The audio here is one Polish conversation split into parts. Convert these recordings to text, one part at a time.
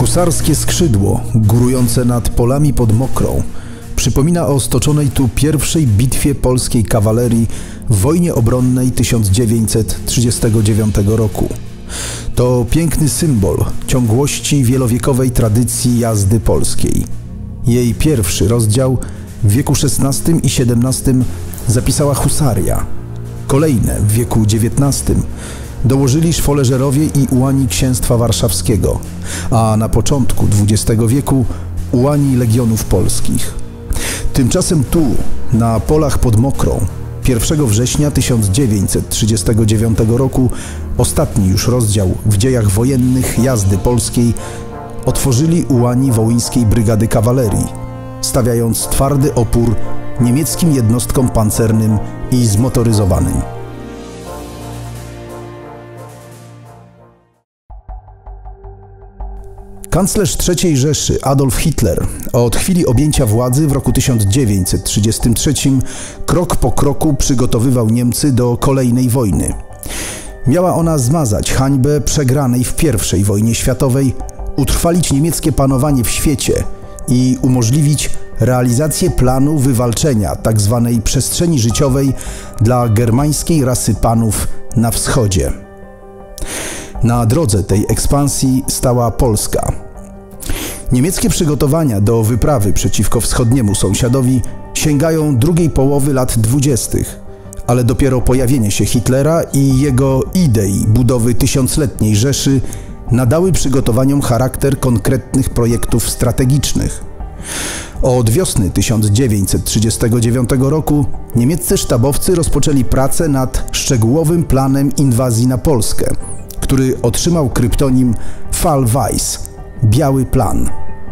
Husarskie skrzydło, górujące nad polami pod Mokrą, przypomina o stoczonej tu pierwszej bitwie polskiej kawalerii w wojnie obronnej 1939 roku. To piękny symbol ciągłości wielowiekowej tradycji jazdy polskiej. Jej pierwszy rozdział w wieku XVI i XVII zapisała husaria. Kolejne w wieku XIX dołożyli szwoleżerowie i ułani Księstwa Warszawskiego, a na początku XX wieku ułani Legionów Polskich. Tymczasem tu, na polach pod Mokrą, 1 września 1939 roku, ostatni już rozdział w dziejach wojennych jazdy polskiej, otworzyli ułani Wołyńskiej Brygady Kawalerii, stawiając twardy opór niemieckim jednostkom pancernym i zmotoryzowanym. Kanclerz III Rzeszy Adolf Hitler od chwili objęcia władzy w roku 1933 krok po kroku przygotowywał Niemcy do kolejnej wojny. Miała ona zmazać hańbę przegranej w I wojnie światowej, utrwalić niemieckie panowanie w świecie i umożliwić realizację planu wywalczenia tzw. przestrzeni życiowej dla germańskiej rasy panów na wschodzie. Na drodze tej ekspansji stała Polska. Niemieckie przygotowania do wyprawy przeciwko wschodniemu sąsiadowi sięgają drugiej połowy lat 20., ale dopiero pojawienie się Hitlera i jego idei budowy tysiącletniej Rzeszy nadały przygotowaniom charakter konkretnych projektów strategicznych. Od wiosny 1939 roku niemieccy sztabowcy rozpoczęli pracę nad szczegółowym planem inwazji na Polskę, który otrzymał kryptonim Fall Weiß – Biały Plan.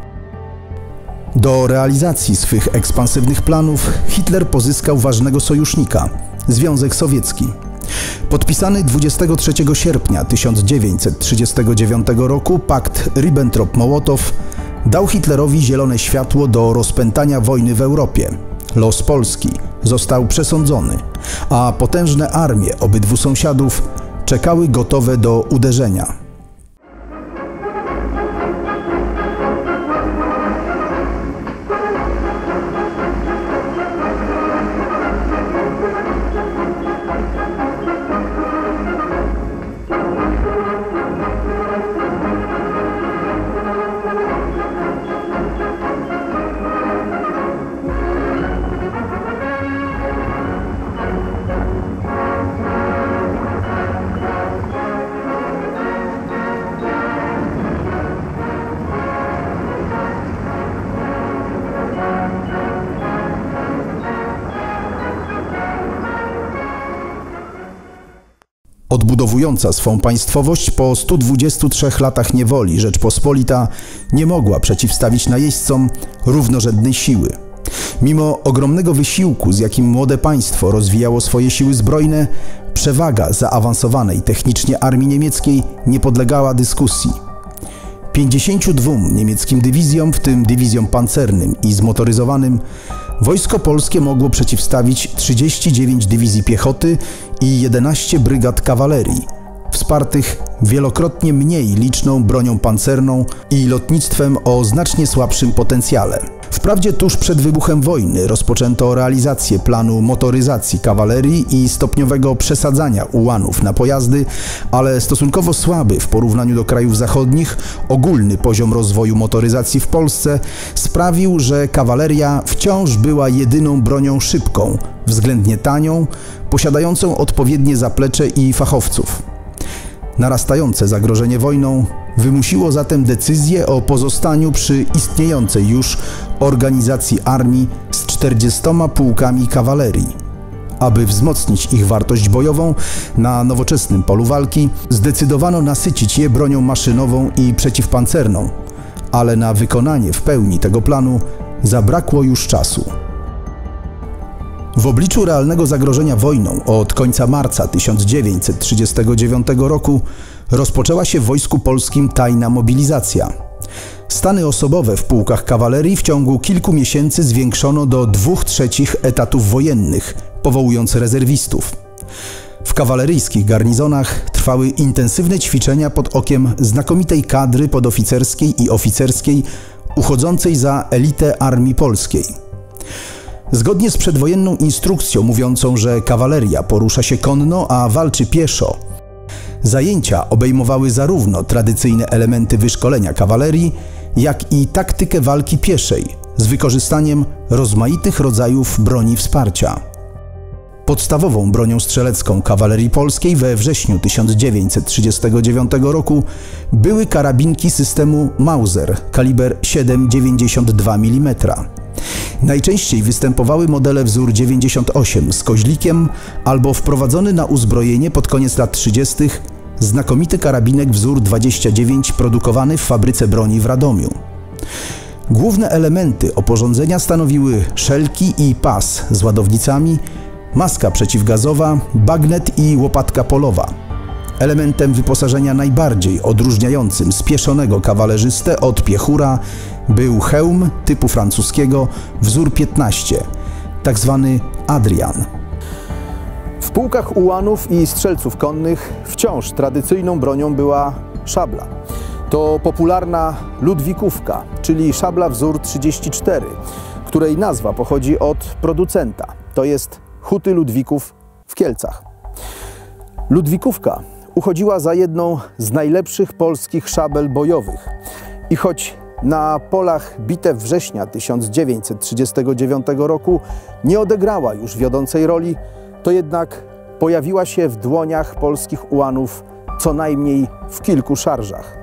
Do realizacji swych ekspansywnych planów Hitler pozyskał ważnego sojusznika – Związek Sowiecki. Podpisany 23 sierpnia 1939 roku pakt Ribbentrop-Mołotow dał Hitlerowi zielone światło do rozpętania wojny w Europie. Los Polski został przesądzony, a potężne armie obydwu sąsiadów czekały gotowe do uderzenia. Odbudowująca swą państwowość po 123 latach niewoli Rzeczpospolita nie mogła przeciwstawić najeźdźcom równorzędnej siły. Mimo ogromnego wysiłku, z jakim młode państwo rozwijało swoje siły zbrojne, przewaga zaawansowanej technicznie armii niemieckiej nie podlegała dyskusji. 52 niemieckim dywizjom, w tym dywizjom pancernym i zmotoryzowanym, wojsko polskie mogło przeciwstawić 39 dywizji piechoty i 11 brygad kawalerii, wspartych wielokrotnie mniej liczną bronią pancerną i lotnictwem o znacznie słabszym potencjale. Wprawdzie tuż przed wybuchem wojny rozpoczęto realizację planu motoryzacji kawalerii i stopniowego przesadzania ułanów na pojazdy, ale stosunkowo słaby w porównaniu do krajów zachodnich ogólny poziom rozwoju motoryzacji w Polsce sprawił, że kawaleria wciąż była jedyną bronią szybką, względnie tanią, posiadającą odpowiednie zaplecze i fachowców. Narastające zagrożenie wojną wymusiło zatem decyzję o pozostaniu przy istniejącej już organizacji armii z 40 pułkami kawalerii. Aby wzmocnić ich wartość bojową na nowoczesnym polu walki, zdecydowano nasycić je bronią maszynową i przeciwpancerną, ale na wykonanie w pełni tego planu zabrakło już czasu. W obliczu realnego zagrożenia wojną od końca marca 1939 roku rozpoczęła się w Wojsku Polskim tajna mobilizacja. Stany osobowe w pułkach kawalerii w ciągu kilku miesięcy zwiększono do 2/3 etatów wojennych, powołując rezerwistów. W kawaleryjskich garnizonach trwały intensywne ćwiczenia pod okiem znakomitej kadry podoficerskiej i oficerskiej uchodzącej za elitę armii polskiej. Zgodnie z przedwojenną instrukcją mówiącą, że kawaleria porusza się konno, a walczy pieszo, zajęcia obejmowały zarówno tradycyjne elementy wyszkolenia kawalerii, jak i taktykę walki pieszej z wykorzystaniem rozmaitych rodzajów broni wsparcia. Podstawową bronią strzelecką kawalerii polskiej we wrześniu 1939 roku były karabinki systemu Mauser kaliber 7,92 mm. Najczęściej występowały modele wzór 98 z koźlikiem albo wprowadzony na uzbrojenie pod koniec lat 30. znakomity karabinek wzór 29 produkowany w fabryce broni w Radomiu. Główne elementy oporządzenia stanowiły szelki i pas z ładownicami, maska przeciwgazowa, bagnet i łopatka polowa. Elementem wyposażenia najbardziej odróżniającym spieszonego kawalerzystę od piechura był hełm typu francuskiego wzór 15, tak zwany Adrian. W pułkach ułanów i strzelców konnych wciąż tradycyjną bronią była szabla. To popularna ludwikówka, czyli szabla wzór 34, której nazwa pochodzi od producenta, to jest Huty Ludwików w Kielcach. Ludwikówka uchodziła za jedną z najlepszych polskich szabel bojowych i choć na polach bitew września 1939 roku nie odegrała już wiodącej roli, to jednak pojawiła się w dłoniach polskich ułanów co najmniej w kilku szarżach.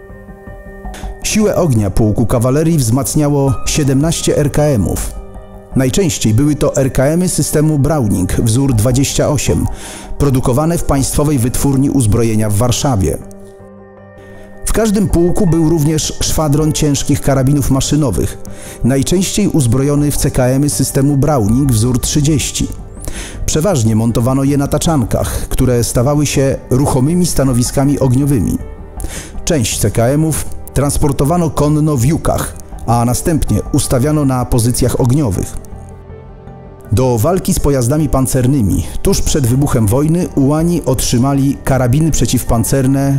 Siłę ognia pułku kawalerii wzmacniało 17 RKM-ów. Najczęściej były to RKM-y systemu Browning wzór 28, produkowane w Państwowej Wytwórni Uzbrojenia w Warszawie. W każdym pułku był również szwadron ciężkich karabinów maszynowych, najczęściej uzbrojony w CKM-y systemu Browning wzór 30. Przeważnie montowano je na taczankach, które stawały się ruchomymi stanowiskami ogniowymi. Część CKM-ów transportowano konno w jukach, a następnie ustawiano na pozycjach ogniowych. Do walki z pojazdami pancernymi tuż przed wybuchem wojny ułani otrzymali karabiny przeciwpancerne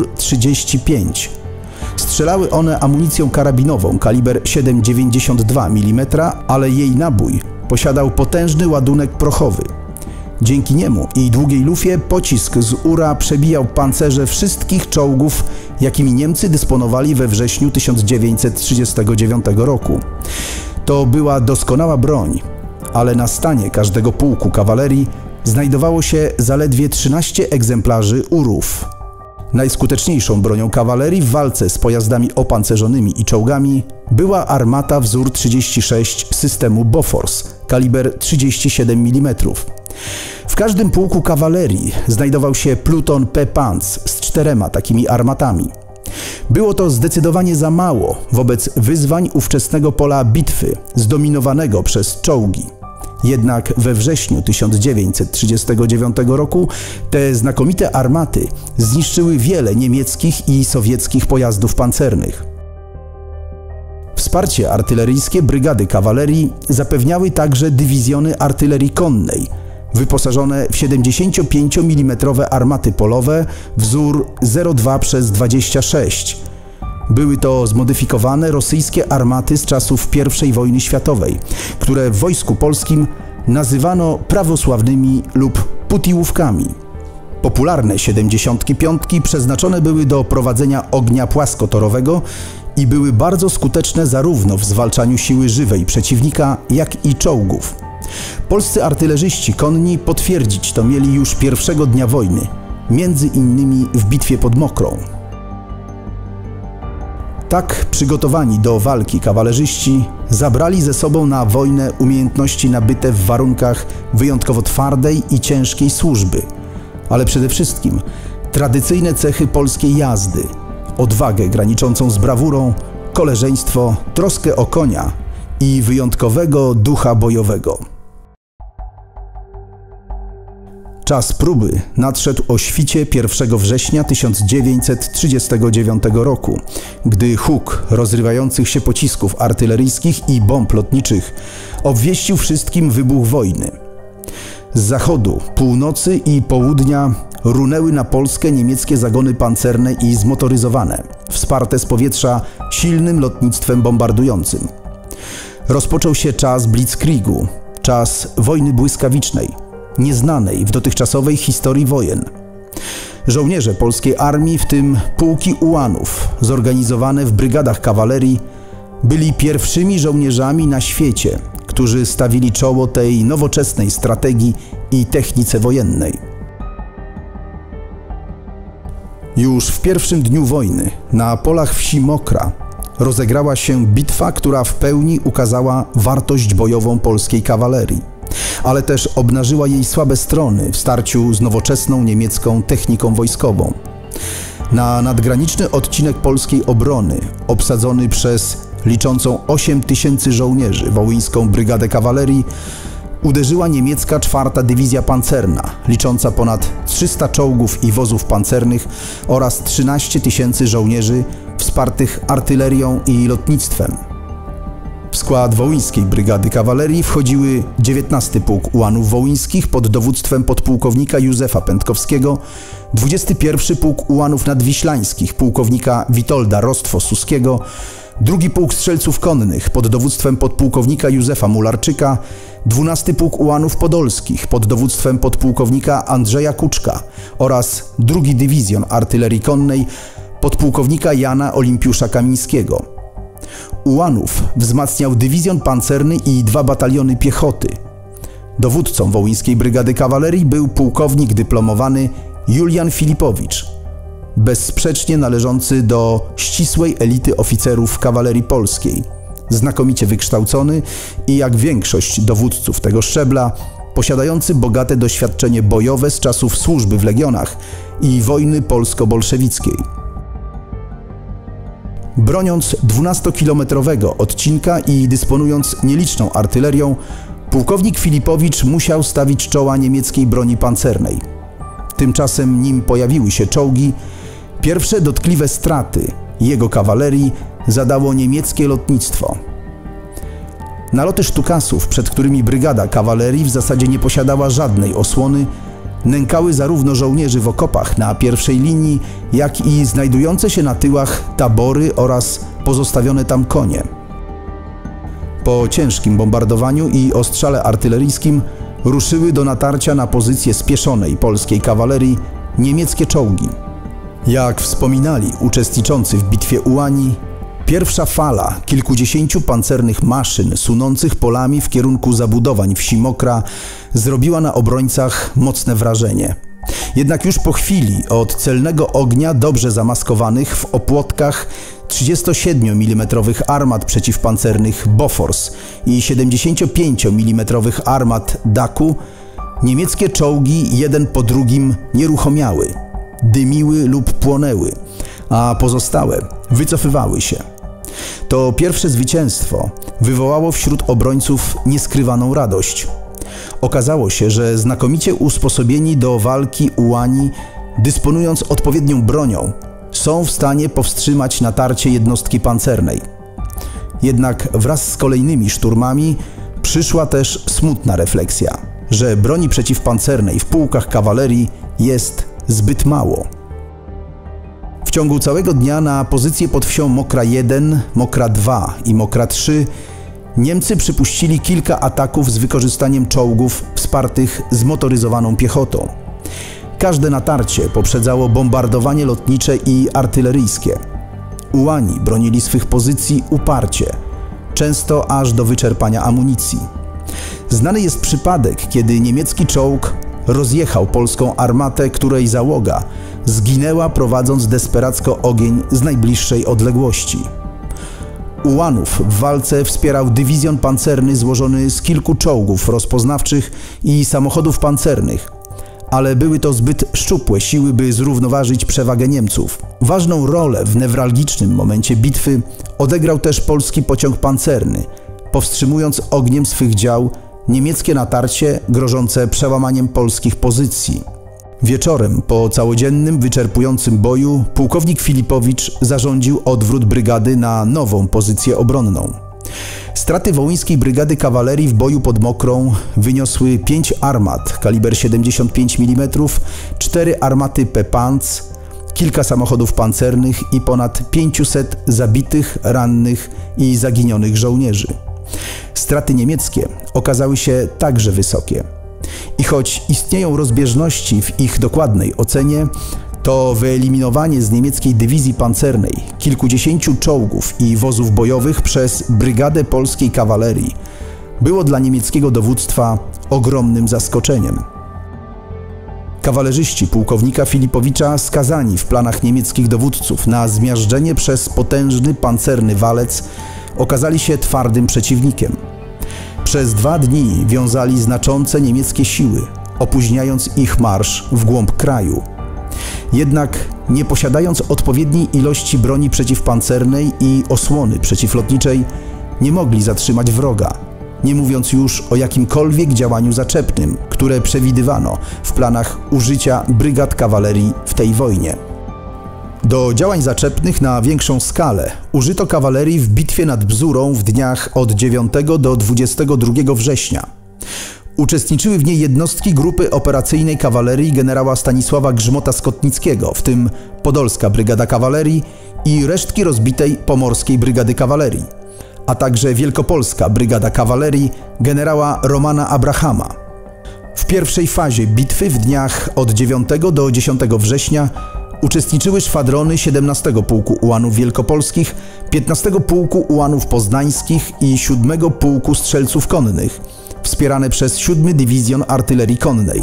UR-35. Strzelały one amunicją karabinową kaliber 7,92 mm, ale jej nabój posiadał potężny ładunek prochowy. Dzięki niemu i długiej lufie pocisk z URA przebijał pancerze wszystkich czołgów, jakimi Niemcy dysponowali we wrześniu 1939 roku. To była doskonała broń, ale na stanie każdego pułku kawalerii znajdowało się zaledwie 13 egzemplarzy URów. Najskuteczniejszą bronią kawalerii w walce z pojazdami opancerzonymi i czołgami była armata wzór 36 systemu Bofors kaliber 37 mm. W każdym pułku kawalerii znajdował się pluton P-Panz z 4 takimi armatami. Było to zdecydowanie za mało wobec wyzwań ówczesnego pola bitwy zdominowanego przez czołgi. Jednak we wrześniu 1939 roku te znakomite armaty zniszczyły wiele niemieckich i sowieckich pojazdów pancernych. Wsparcie artyleryjskie brygady kawalerii zapewniały także dywizjony artylerii konnej, wyposażone w 75 mm armaty polowe wzór 02/26. Były to zmodyfikowane rosyjskie armaty z czasów I wojny światowej, które w Wojsku Polskim nazywano prawosławnymi lub putiłówkami. Popularne 75 przeznaczone były do prowadzenia ognia płaskotorowego i były bardzo skuteczne zarówno w zwalczaniu siły żywej przeciwnika, jak i czołgów. Polscy artylerzyści konni potwierdzić to mieli już pierwszego dnia wojny, między innymi w bitwie pod Mokrą. Tak przygotowani do walki kawalerzyści zabrali ze sobą na wojnę umiejętności nabyte w warunkach wyjątkowo twardej i ciężkiej służby, ale przede wszystkim tradycyjne cechy polskiej jazdy, odwagę graniczącą z brawurą, koleżeństwo, troskę o konia i wyjątkowego ducha bojowego. Czas próby nadszedł o świcie 1 września 1939 roku, gdy huk rozrywających się pocisków artyleryjskich i bomb lotniczych obwieścił wszystkim wybuch wojny. Z zachodu, północy i południa runęły na Polskę niemieckie zagony pancerne i zmotoryzowane, wsparte z powietrza silnym lotnictwem bombardującym. Rozpoczął się czas Blitzkriegu, czas wojny błyskawicznej, nieznanej w dotychczasowej historii wojen. Żołnierze polskiej armii, w tym pułki ułanów, zorganizowane w brygadach kawalerii, byli pierwszymi żołnierzami na świecie, którzy stawili czoło tej nowoczesnej strategii i technice wojennej. Już w pierwszym dniu wojny na polach wsi Mokra rozegrała się bitwa, która w pełni ukazała wartość bojową polskiej kawalerii, ale też obnażyła jej słabe strony w starciu z nowoczesną niemiecką techniką wojskową. Na nadgraniczny odcinek polskiej obrony, obsadzony przez liczącą 8 000 żołnierzy wołyńską brygadę kawalerii, uderzyła niemiecka 4. Dywizja Pancerna, licząca ponad 300 czołgów i wozów pancernych oraz 13 000 żołnierzy wspartych artylerią i lotnictwem. W skład wołyńskiej brygady kawalerii wchodziły 19 Pułk Ułanów Wołyńskich pod dowództwem podpułkownika Józefa Pętkowskiego, 21 Pułk Ułanów Nadwiślańskich pułkownika Witolda Rostwo-Suskiego, 2. Pułk Strzelców Konnych pod dowództwem podpułkownika Józefa Mularczyka, 12 Pułk Ułanów Podolskich pod dowództwem podpułkownika Andrzeja Kuczka oraz 2. Dywizjon Artylerii Konnej podpułkownika Jana Olimpiusza Kamińskiego. Ułanów wzmacniał dywizjon pancerny i 2 bataliony piechoty. Dowódcą wołyńskiej brygady kawalerii był pułkownik dyplomowany Julian Filipowicz, bezsprzecznie należący do ścisłej elity oficerów kawalerii polskiej, znakomicie wykształcony i jak większość dowódców tego szczebla, posiadający bogate doświadczenie bojowe z czasów służby w legionach i wojny polsko-bolszewickiej. Broniąc 12-kilometrowego odcinka i dysponując nieliczną artylerią, pułkownik Filipowicz musiał stawić czoła niemieckiej broni pancernej. Tymczasem, nim pojawiły się czołgi, pierwsze dotkliwe straty jego kawalerii zadało niemieckie lotnictwo. Naloty sztukasów, przed którymi brygada kawalerii w zasadzie nie posiadała żadnej osłony, nękały zarówno żołnierzy w okopach na pierwszej linii, jak i znajdujące się na tyłach tabory oraz pozostawione tam konie. Po ciężkim bombardowaniu i ostrzale artyleryjskim ruszyły do natarcia na pozycję spieszonej polskiej kawalerii niemieckie czołgi. Jak wspominali uczestniczący w bitwie Ułani, pierwsza fala kilkudziesięciu pancernych maszyn sunących polami w kierunku zabudowań wsi Mokra zrobiła na obrońcach mocne wrażenie. Jednak już po chwili od celnego ognia dobrze zamaskowanych w opłotkach 37 mm armat przeciwpancernych Bofors i 75 mm armat Daku niemieckie czołgi jeden po drugim nieruchomiały, dymiły lub płonęły, a pozostałe wycofywały się. To pierwsze zwycięstwo wywołało wśród obrońców nieskrywaną radość. Okazało się, że znakomicie usposobieni do walki Ułani, dysponując odpowiednią bronią, są w stanie powstrzymać natarcie jednostki pancernej. Jednak wraz z kolejnymi szturmami przyszła też smutna refleksja, że broni przeciwpancernej w pułkach kawalerii jest zbyt mało. W ciągu całego dnia na pozycję pod wsią Mokra 1, Mokra 2 i Mokra 3 Niemcy przypuścili kilka ataków z wykorzystaniem czołgów wspartych zmotoryzowaną piechotą. Każde natarcie poprzedzało bombardowanie lotnicze i artyleryjskie. Ułani bronili swych pozycji uparcie, często aż do wyczerpania amunicji. Znany jest przypadek, kiedy niemiecki czołg rozjechał polską armatę, której załoga zginęła, prowadząc desperacko ogień z najbliższej odległości. Ułanów w walce wspierał dywizjon pancerny złożony z kilku czołgów rozpoznawczych i samochodów pancernych, ale były to zbyt szczupłe siły, by zrównoważyć przewagę Niemców. Ważną rolę w newralgicznym momencie bitwy odegrał też polski pociąg pancerny, powstrzymując ogniem swych dział niemieckie natarcie grożące przełamaniem polskich pozycji. Wieczorem, po całodziennym, wyczerpującym boju, pułkownik Filipowicz zarządził odwrót brygady na nową pozycję obronną. Z Straty wołyńskiej brygady kawalerii w boju pod Mokrą wyniosły 5 armat kaliber 75 mm, 4 armaty P-Panz, kilka samochodów pancernych i ponad 500 zabitych, rannych i zaginionych żołnierzy. Straty niemieckie okazały się także wysokie. I choć istnieją rozbieżności w ich dokładnej ocenie, to wyeliminowanie z niemieckiej dywizji pancernej kilkudziesięciu czołgów i wozów bojowych przez Brygadę Polskiej Kawalerii było dla niemieckiego dowództwa ogromnym zaskoczeniem. Kawalerzyści pułkownika Filipowicza, skazani w planach niemieckich dowódców na zmiażdżenie przez potężny pancerny walec, okazali się twardym przeciwnikiem. Przez 2 dni wiązali znaczące niemieckie siły, opóźniając ich marsz w głąb kraju. Jednak nie posiadając odpowiedniej ilości broni przeciwpancernej i osłony przeciwlotniczej, nie mogli zatrzymać wroga, nie mówiąc już o jakimkolwiek działaniu zaczepnym, które przewidywano w planach użycia brygad kawalerii w tej wojnie. Do działań zaczepnych na większą skalę użyto kawalerii w bitwie nad Bzurą w dniach od 9 do 22 września. Uczestniczyły w niej jednostki grupy operacyjnej kawalerii generała Stanisława Grzmota-Skotnickiego, w tym Podolska Brygada Kawalerii i resztki rozbitej Pomorskiej Brygady Kawalerii, a także Wielkopolska Brygada Kawalerii generała Romana Abrahama. W pierwszej fazie bitwy w dniach od 9 do 10 września uczestniczyły szwadrony 17 Pułku Ułanów Wielkopolskich, 15 Pułku Ułanów Poznańskich i 7 Pułku Strzelców Konnych, wspierane przez 7 Dywizjon Artylerii Konnej.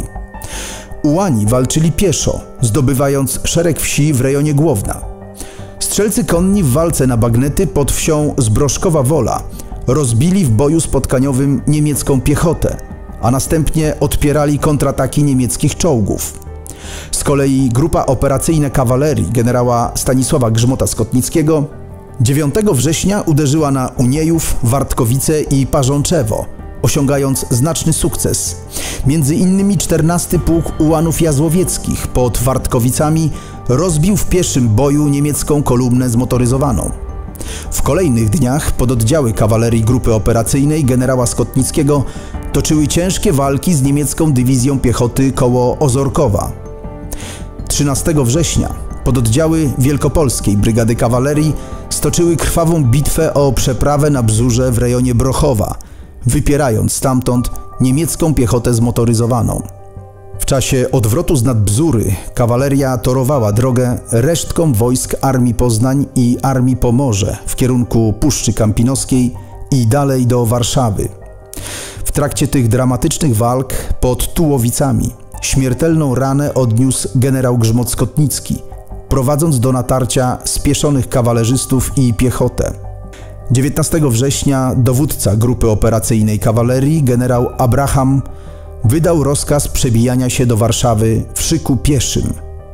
Ułani walczyli pieszo, zdobywając szereg wsi w rejonie Głowna. Strzelcy konni w walce na bagnety pod wsią Zbroszkowa Wola rozbili w boju spotkaniowym niemiecką piechotę, a następnie odpierali kontrataki niemieckich czołgów. Z kolei grupa operacyjna kawalerii generała Stanisława Grzmota-Skotnickiego 9 września uderzyła na Uniejów, Wartkowice i Parzączewo, osiągając znaczny sukces. Między innymi 14 Pułk Ułanów Jazłowieckich pod Wartkowicami rozbił w pieszym boju niemiecką kolumnę zmotoryzowaną. W kolejnych dniach pododdziały kawalerii grupy operacyjnej generała Skotnickiego toczyły ciężkie walki z niemiecką dywizją piechoty koło Ozorkowa. 13 września pododdziały Wielkopolskiej Brygady Kawalerii stoczyły krwawą bitwę o przeprawę na Bzurze w rejonie Brochowa, wypierając stamtąd niemiecką piechotę zmotoryzowaną. W czasie odwrotu z nad Bzury kawaleria torowała drogę resztkom wojsk Armii Poznań i Armii Pomorze w kierunku Puszczy Kampinoskiej i dalej do Warszawy. W trakcie tych dramatycznych walk pod Tułowicami śmiertelną ranę odniósł generał Grzmot-Skotnicki, prowadząc do natarcia spieszonych kawalerzystów i piechotę. 19 września dowódca grupy operacyjnej kawalerii generał Abraham wydał rozkaz przebijania się do Warszawy w szyku pieszym.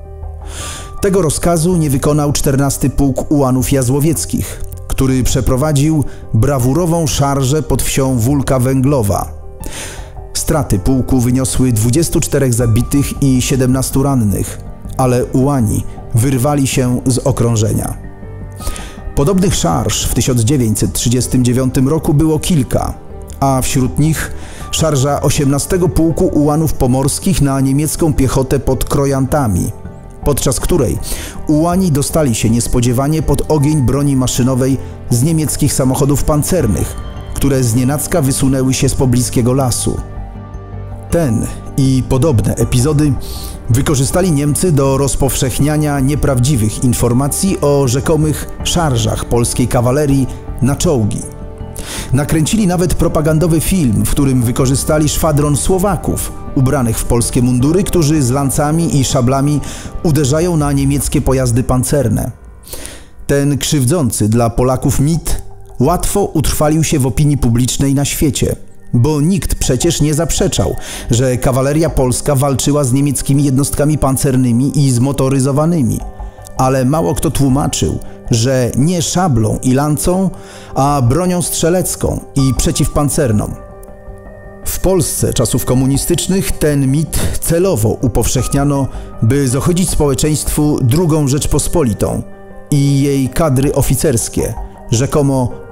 Tego rozkazu nie wykonał 14 Pułk Ułanów Jazłowieckich, który przeprowadził brawurową szarżę pod wsią Wólka Węglowa. Straty pułku wyniosły 24 zabitych i 17 rannych, ale Ułani wyrwali się z okrążenia. Podobnych szarż w 1939 roku było kilka, a wśród nich szarża 18 Pułku Ułanów Pomorskich na niemiecką piechotę pod Krojantami, podczas której Ułani dostali się niespodziewanie pod ogień broni maszynowej z niemieckich samochodów pancernych, które znienacka wysunęły się z pobliskiego lasu. Ten i podobne epizody wykorzystali Niemcy do rozpowszechniania nieprawdziwych informacji o rzekomych szarżach polskiej kawalerii na czołgi. Nakręcili nawet propagandowy film, w którym wykorzystali szwadron Słowaków ubranych w polskie mundury, którzy z lancami i szablami uderzają na niemieckie pojazdy pancerne. Ten krzywdzący dla Polaków mit łatwo utrwalił się w opinii publicznej na świecie, bo nikt przecież nie zaprzeczał, że kawaleria polska walczyła z niemieckimi jednostkami pancernymi i zmotoryzowanymi, ale mało kto tłumaczył, że nie szablą i lancą, a bronią strzelecką i przeciwpancerną. W Polsce czasów komunistycznych ten mit celowo upowszechniano, by zohydzić społeczeństwu II Rzeczpospolitą i jej kadry oficerskie, rzekomo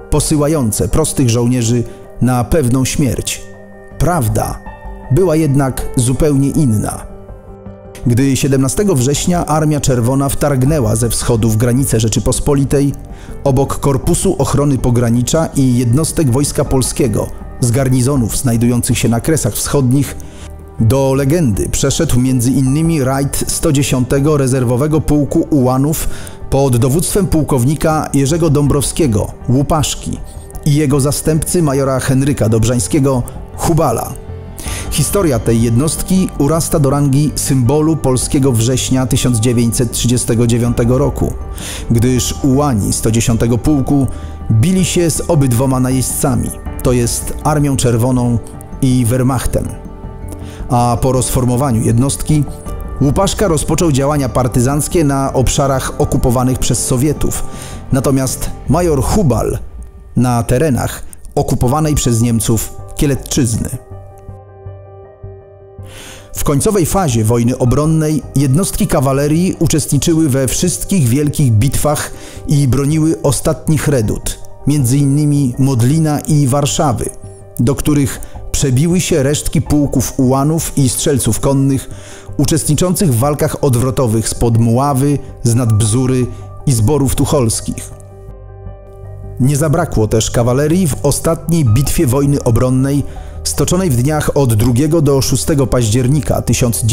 posyłające prostych żołnierzy na pewną śmierć. Prawda była jednak zupełnie inna. Gdy 17 września Armia Czerwona wtargnęła ze wschodu w granice Rzeczypospolitej, obok Korpusu Ochrony Pogranicza i jednostek Wojska Polskiego z garnizonów znajdujących się na Kresach Wschodnich, do legendy przeszedł m.in. rajd 110 Rezerwowego Pułku Ułanów pod dowództwem pułkownika Jerzego Dąbrowskiego, Łupaszki, i jego zastępcy majora Henryka Dobrzańskiego, Hubala. Historia tej jednostki urasta do rangi symbolu polskiego września 1939 roku, gdyż ułani 110 Pułku bili się z obydwoma najeźdźcami, to jest Armią Czerwoną i Wehrmachtem. A po rozformowaniu jednostki Łupaszka rozpoczął działania partyzanckie na obszarach okupowanych przez Sowietów, natomiast major Hubal na terenach okupowanej przez Niemców Kielecczyzny. W końcowej fazie wojny obronnej jednostki kawalerii uczestniczyły we wszystkich wielkich bitwach i broniły ostatnich redut, m.in. Modlina i Warszawy, do których przebiły się resztki pułków ułanów i strzelców konnych uczestniczących w walkach odwrotowych spod Mławy, z nad Bzury i z Borów Tucholskich. Nie zabrakło też kawalerii w ostatniej bitwie wojny obronnej stoczonej w dniach od 2 do 6 października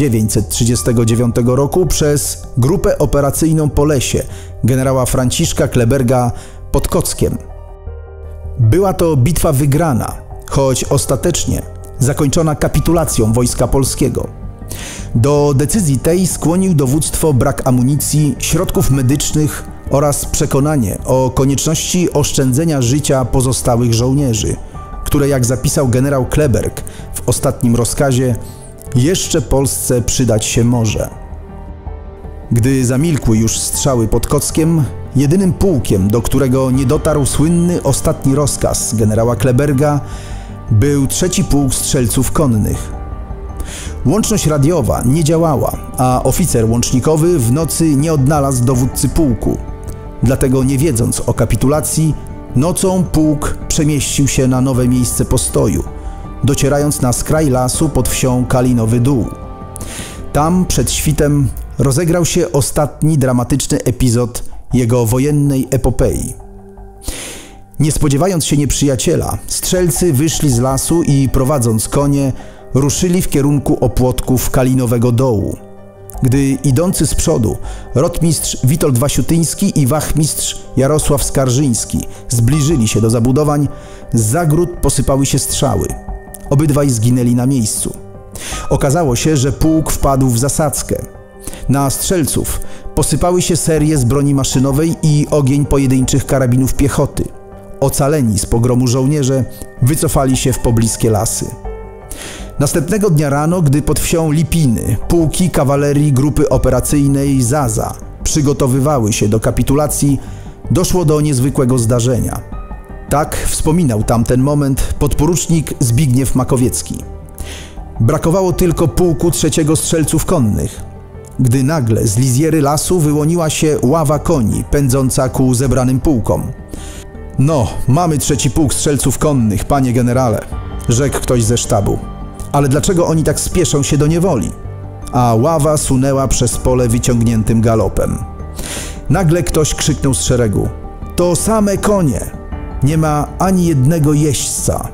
1939 roku przez Grupę Operacyjną po Lesie generała Franciszka Kleberga pod Kockiem. Była to bitwa wygrana, choć ostatecznie zakończona kapitulacją Wojska Polskiego. Do decyzji tej skłonił dowództwo brak amunicji, środków medycznych oraz przekonanie o konieczności oszczędzenia życia pozostałych żołnierzy, które, jak zapisał generał Kleberg w ostatnim rozkazie, jeszcze Polsce przydać się może. Gdy zamilkły już strzały pod Kockiem, jedynym pułkiem, do którego nie dotarł słynny ostatni rozkaz generała Kleberga, był 3. Pułk Strzelców Konnych. Łączność radiowa nie działała, a oficer łącznikowy w nocy nie odnalazł dowódcy pułku. Dlatego, nie wiedząc o kapitulacji, nocą pułk przemieścił się na nowe miejsce postoju, docierając na skraj lasu pod wsią Kalinowy Dół. Tam przed świtem rozegrał się ostatni dramatyczny epizod jego wojennej epopei. Nie spodziewając się nieprzyjaciela, strzelcy wyszli z lasu i, prowadząc konie, ruszyli w kierunku opłotków Kalinowego Dołu. Gdy idący z przodu rotmistrz Witold Wasiutyński i wachmistrz Jarosław Skarżyński zbliżyli się do zabudowań, z zagród posypały się strzały. Obydwaj zginęli na miejscu. Okazało się, że pułk wpadł w zasadzkę. Na strzelców posypały się serie z broni maszynowej i ogień pojedynczych karabinów piechoty. Ocaleni z pogromu żołnierze wycofali się w pobliskie lasy. Następnego dnia rano, gdy pod wsią Lipiny pułki kawalerii Grupy Operacyjnej Zaza przygotowywały się do kapitulacji, doszło do niezwykłego zdarzenia. Tak wspominał tamten moment podporucznik Zbigniew Makowiecki. Brakowało tylko pułku 3. Strzelców Konnych, gdy nagle z lizjery lasu wyłoniła się ława koni pędząca ku zebranym pułkom. No, mamy 3. Pułk Strzelców Konnych, panie generale, rzekł ktoś ze sztabu. Ale dlaczego oni tak spieszą się do niewoli? A ława sunęła przez pole wyciągniętym galopem. Nagle ktoś krzyknął z szeregu: to same konie! Nie ma ani jednego jeźdźca.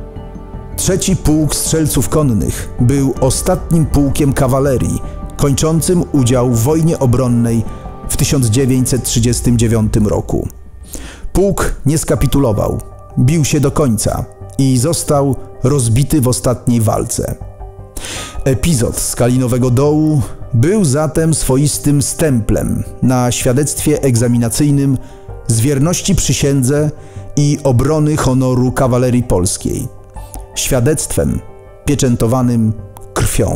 3. Pułk Strzelców Konnych był ostatnim pułkiem kawalerii, kończącym udział w wojnie obronnej w 1939 roku. Pułk nie skapitulował, bił się do końca i został rozbity w ostatniej walce. Epizod z Kalinowego Dołu był zatem swoistym stemplem na świadectwie egzaminacyjnym z wierności przysiędze i obrony honoru kawalerii polskiej. Świadectwem pieczętowanym krwią.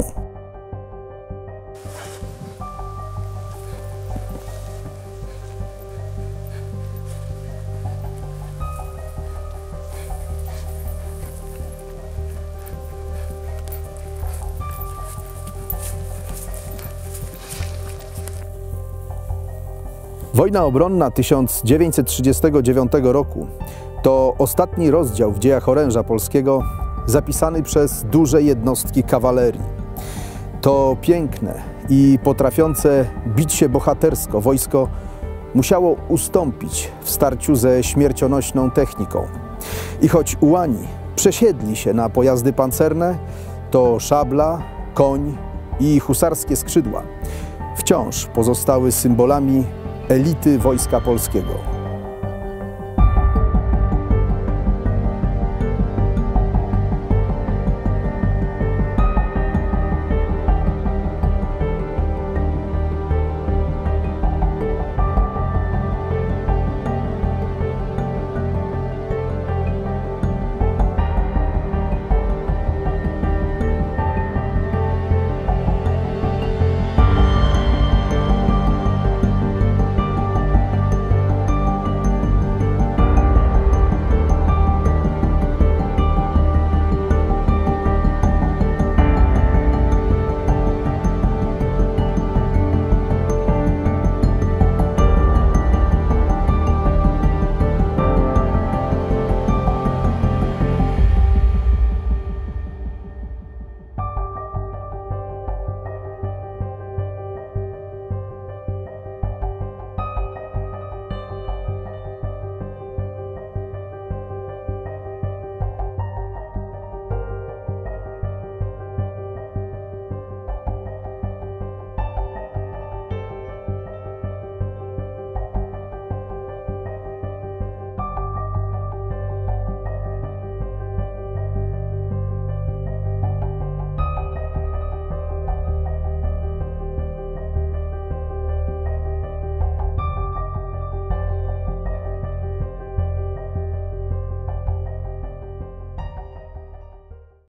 Wojna obronna 1939 roku to ostatni rozdział w dziejach oręża polskiego zapisany przez duże jednostki kawalerii. To piękne i potrafiące bić się bohatersko wojsko musiało ustąpić w starciu ze śmiercionośną techniką. I choć ułani przesiedli się na pojazdy pancerne, to szabla, koń i husarskie skrzydła wciąż pozostały symbolami elity Wojska Polskiego.